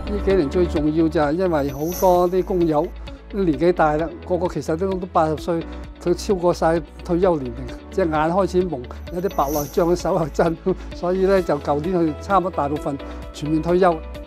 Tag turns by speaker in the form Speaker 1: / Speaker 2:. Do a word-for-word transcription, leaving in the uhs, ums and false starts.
Speaker 1: 呢幾年最重要就係因為好多啲工友都年紀大啦，個個其實都都八十歲，佢超過晒退休年齡，隻眼開始蒙，有啲白內障，手又震，所以咧就舊年佢差唔多大部分全面退休。